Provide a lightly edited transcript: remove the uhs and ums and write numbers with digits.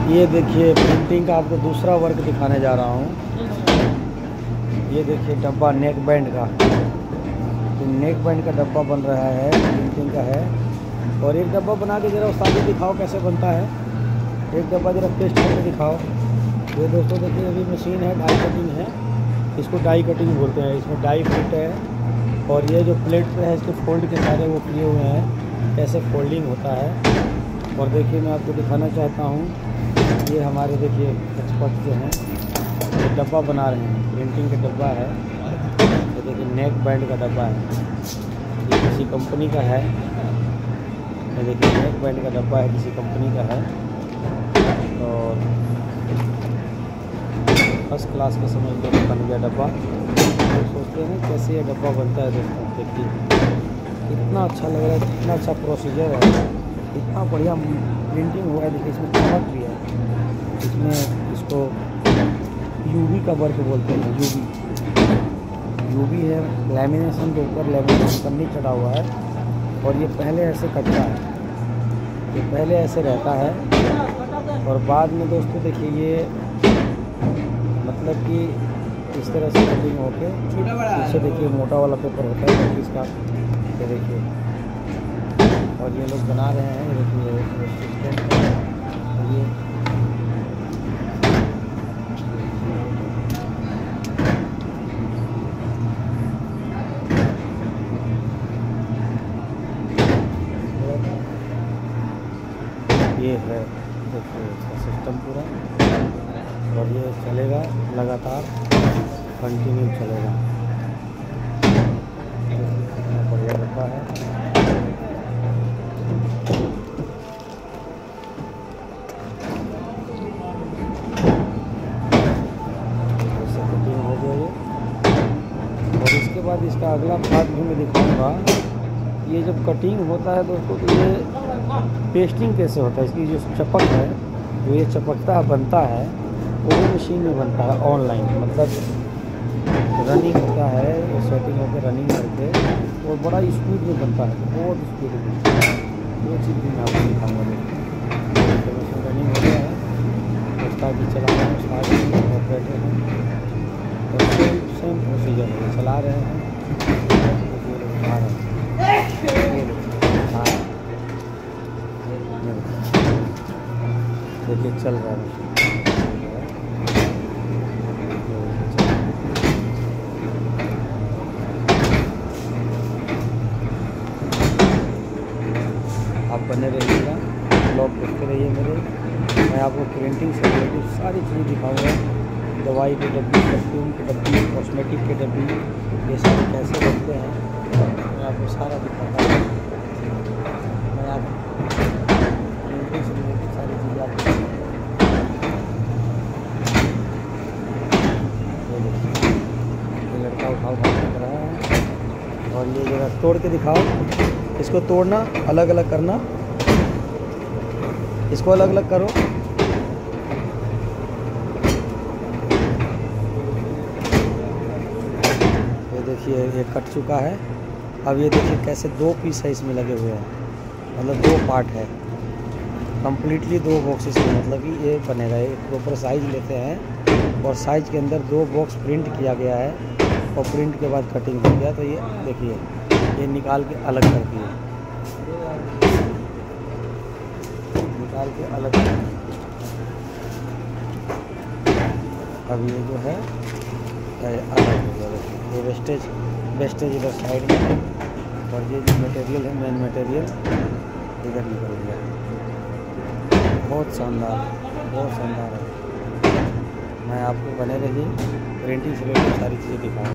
ये देखिए प्रिंटिंग का आपको दूसरा वर्क दिखाने जा रहा हूँ। ये देखिए डब्बा नेक बैंड का, तो नेक बैंड का डब्बा बन रहा है, प्रिंटिंग का है। और एक डब्बा बना के ज़रा उस्ताद जी दिखाओ कैसे बनता है। एक डब्बा ज़रा टेस्ट करके दिखाओ। ये दोस्तों देखिए अभी मशीन है, डाई कटिंग है, इसको डाई कटिंग बोलते हैं। इसमें डाई फिट है और ये जो प्लेट पे है इसके फोल्ड के सारे वो किए हुए हैं, कैसे फोल्डिंग होता है। और देखिए मैं आपको दिखाना चाहता हूँ, ये हमारे देखिए एक्सपर्ट जो हैं ये डब्बा बना रहे हैं, प्रिंटिंग का डब्बा है। ये देखिए नेक बैंड का डब्बा है, ये किसी कंपनी का है। ये देखिए नेक बैंड का डब्बा है, किसी कंपनी का है। और फर्स्ट क्लास का समझ लो बन गया डब्बा। तो सोचते हैं कैसे ये डब्बा बनता है दोस्तों। देखिए कितना अच्छा लग रहा है, कितना अच्छा प्रोसीजर है, इतना बढ़िया प्रिंटिंग हुआ है। देखिए इसमें चमक भी है, इसमें इसको यूवी का वर्क बोलते हैं। यूवी है, लैमिनेशन के ऊपर लैमिनेशन पन्नी चढ़ा हुआ है। और ये पहले ऐसे कटता है, ये पहले ऐसे रहता है और बाद में दोस्तों देखिए ये मतलब कि इस तरह से कटिंग होके पीछे देखिए मोटा वाला पेपर होता है इसका, ये देखिए। और ये लोग बना रहे हैं, ये देखिए सिस्टम। ये है देखिए इसका सिस्टम पूरा, और ये चलेगा लगातार, कंटिन्यू चलेगा। बढ़िया डब्बा है। ऐसे कटिंग हो गया ये। और इसके बाद इसका अगला पार्ट भी मैं दिखाऊंगा। ये जब कटिंग होता है दोस्तों तो ये पेस्टिंग कैसे होता है, इसकी जो चपक है, जो ये चपकता बनता है वो मशीन में बनता है ऑनलाइन। मतलब रनिंग होता है, वो सेटिंग होकर रनिंग करके वो बड़ा स्पीड में बनता है, बहुत स्पीड में। वो चीज़ भी मैं आपको दिखाऊंगा। तो मशीन रनिंग हो गया है, उस्ताद जी चला रहे हैं, उस्ताद जी ऑपरेटर हैं। और सेम प्रोसीजर है, चला रहे हैं, देखिए चल रहा है। आप बने रहिएगा, ब्लॉग देखते रहिए मेरे। मैं आपको प्रिंटिंग से रिलेटेड सारी चीज़ें दिखाऊंगा। दवाई की डब्बी, परफ्यूम की डब्बी, कॉस्मेटिक की डब्बी, ये सारे कैसे बनते हैं मैं आपको सारा दिखाता हूँ। मैं आपको प्रिंटिंग से रिलेटेड सारी चीज़ें आपको लड़का उठा कर रहा है। और ये जरा तोड़ के दिखाओ, इसको तोड़ना, अलग अलग करना, इसको अलग अलग करो। ये देखिए ये कट चुका है। अब ये देखिए कैसे दो पीस है इसमें लगे हुए हैं, मतलब दो पार्ट है कम्प्लीटली, दो बॉक्सेस में। मतलब कि ये बनेगा, एक प्रॉपर साइज लेते हैं और साइज के अंदर दो बॉक्स प्रिंट किया गया है और प्रिंट के बाद कटिंग हो गया। तो ये देखिए ये निकाल के अलग कर दिए, निकाल के अलग। अब ये जो है अलग हो गया। देखिए ये वेस्टेज इधर साइड में है और ये जो मटेरियल है, मेन मटेरियल इधर निकल गया। बहुत शानदार, बहुत शानदार है। मैं आपको बने रहिए, प्रिंटिंग से रिलेटेड सारी चीज़ें दिखाऊँ।